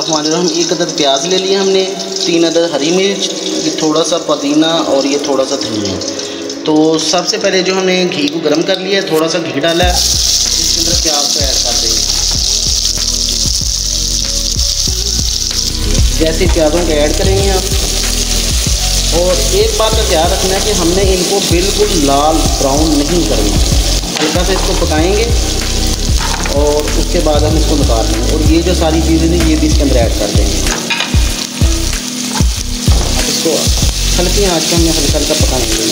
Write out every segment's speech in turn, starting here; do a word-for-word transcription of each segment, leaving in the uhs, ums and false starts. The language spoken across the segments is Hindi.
हम एक अदद प्याज ले लिया हमने, तीन अदद हरी मिर्च, ये थोड़ा सा पुदीना और ये थोड़ा सा धनिया। तो सबसे पहले जो हमने घी को गर्म कर लिया है, थोड़ा सा घी डाला है, इसके अंदर प्याज को ऐड कर देंगे। जैसे प्याज़ों को ऐड करेंगे आप, और एक बात का ध्यान रखना है कि हमने इनको बिल्कुल लाल ब्राउन नहीं करना, हल्का सा इसको पकाएंगे और उसके बाद हम इसको निकाल लेंगे। और ये जो सारी चीज़ें थी ये भी इसके अंदर ऐड कर देंगे। इसको हल्की आंच पे हमने हल्का हल्का पकाएंगे।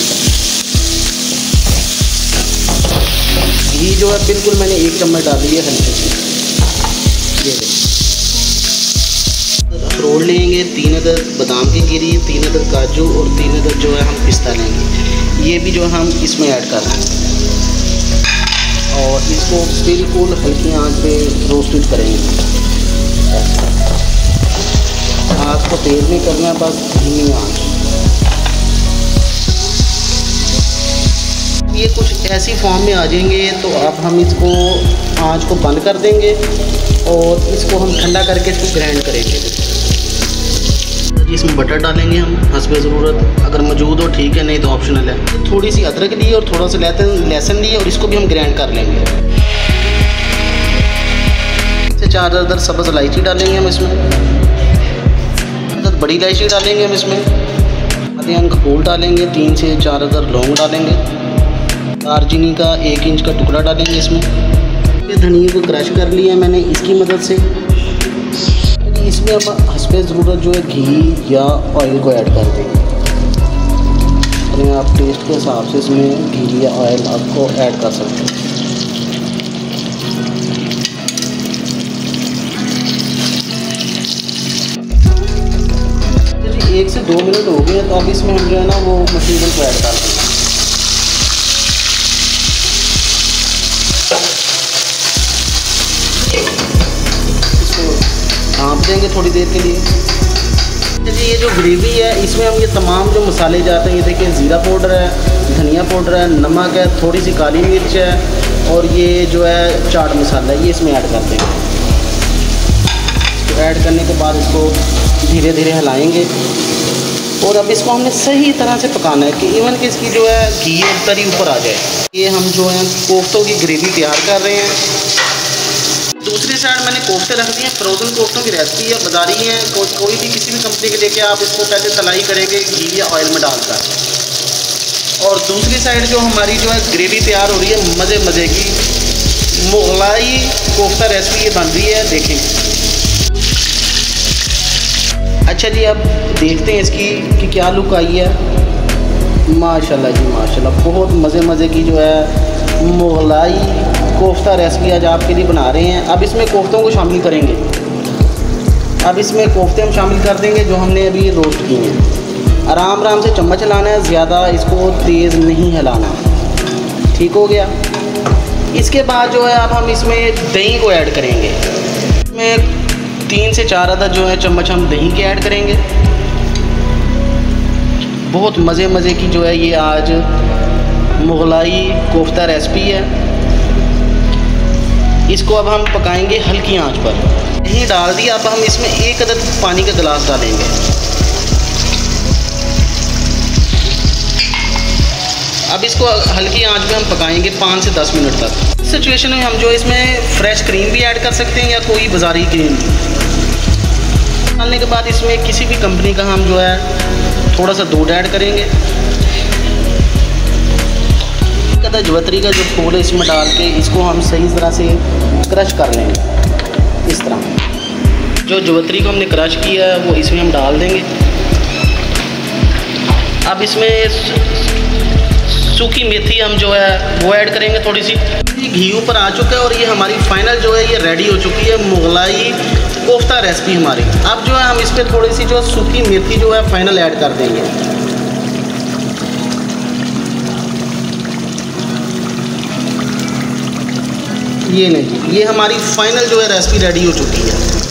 घी जो है बिल्कुल मैंने एक चम्मच डाल दी है हल्के से। ये अखरोट लेंगे, तीन अदद बादाम की गिरी, तीन अदद काजू और तीन अदद जो है हम पिस्ता लेंगे। ये भी जो हम इसमें ऐड कर देंगे और इसको बिल्कुल हल्की आंच पे रोस्टेड करेंगे। आग को तेज़ नहीं करना, बस धीमी आंच। ये कुछ ऐसी फॉर्म में आ जाएंगे तो अब हम इसको आंच को बंद कर देंगे और इसको हम ठंडा करके इसको ग्राइंड करेंगे। इसमें बटर डालेंगे हम हस्बे ज़रूरत, अगर मौजूद हो ठीक है, नहीं तो ऑप्शनल है। थोड़ी सी अदरक ली और थोड़ा सा लहसुन लिए और इसको भी हम ग्राइंड कर लेंगे। से चार अदर सब्ज़ इलायची डालेंगे हम इसमें, अदर बड़ी इलायची डालेंगे हम इसमें, आधे अंक फूल डालेंगे, तीन से चार अदर लौंग डालेंगे, दालचीनी का एक इंच का टुकड़ा डालेंगे इसमें। फिर धनिया को क्रश कर लिया मैंने इसकी मदद से। इसमें अब हस्बे ज़रूरत जो है घी या ऑयल को ऐड कर देंगे। और आप टेस्ट के हिसाब से इसमें घी या ऑयल आपको ऐड कर सकते हैं। एक से दो मिनट हो गए तो अब इसमें हम जो है ना वो मटीरियल को ऐड कर देंगे। ढाँप देंगे थोड़ी देर के लिए। जी ये जो ग्रेवी है इसमें हम ये तमाम जो मसाले जाते हैं, ये देखिए ज़ीरा पाउडर है, धनिया पाउडर है, नमक है, थोड़ी सी काली मिर्च है और ये जो है चाट मसाला है, ये इसमें ऐड कर देंगे। तो ऐड करने के बाद इसको धीरे धीरे हिलाएंगे और अब इसको हमने सही तरह से पकाना है कि इवन कि इसकी जो है घी और तरी ऊपर आ जाए। ये हम जो है कोफ्तों की ग्रेवी तैयार कर रहे हैं। दूसरी साइड मैंने कोफ्ते रख दिए, फ्रोज़न कोफ्तों की रेसिपी है, बाजारी है, को, कोई भी किसी भी कंपनी के लेके आप इसको पहले तलाई करेंगे घी या ऑयल में डालकर। और दूसरी साइड जो हमारी जो है ग्रेवी तैयार हो रही है मज़े मज़े की मुगलाई कोफ्ता रेसिपी ये बन रही है, देखें। अच्छा जी अब देखते हैं इसकी कि क्या लुक आई है। माशाल्लाह जी माशाल्लाह, बहुत मज़े मज़े की जो है मुगलाई कोफ्ता रेसिपी आज आपके लिए बना रहे हैं। अब इसमें कोफ्तों को शामिल करेंगे। अब इसमें कोफ्ते हम शामिल कर देंगे जो हमने अभी रोस्ट किए हैं। आराम आराम से चम्मच हिलाना है, ज़्यादा इसको तेज़ नहीं हिलाना। ठीक हो गया। इसके बाद जो है अब हम इसमें दही को ऐड करेंगे। इसमें तीन से चार अदद जो है चम्मच हम दही के ऐड करेंगे। बहुत मज़े मज़े की जो है ये आज मुगलाई कोफ्ता रेसिपी है। इसको अब हम पकाएंगे हल्की आंच पर। दही डाल दिया, अब हम इसमें एक अदद पानी का गिलास डालेंगे। अब इसको हल्की आंच पे हम पकाएंगे पाँच से दस मिनट तक। इस सिचुएशन में हम जो इसमें फ्रेश क्रीम भी ऐड कर सकते हैं या कोई बाजारी क्रीम। डालने के बाद इसमें किसी भी कंपनी का हम जो है थोड़ा सा दूध ऐड करेंगे। जवतरी का जो फूल है इसमें डाल के इसको हम सही तरह से क्रश कर लेंगे। इस तरह जो जवतरी को हमने क्रश किया है वो इसमें हम डाल देंगे। अब इसमें सूखी मेथी हम जो है वो ऐड करेंगे थोड़ी सी। घी ऊपर आ चुका है और ये हमारी फाइनल जो है ये रेडी हो चुकी है मुगलाई कोफ्ता रेसिपी हमारी। अब जो है हम इस पर थोड़ी सी जो सूखी मेथी जो है फाइनल ऐड कर देंगे। ये नहीं, ये हमारी फाइनल जो है रेसिपी रेडी हो चुकी है।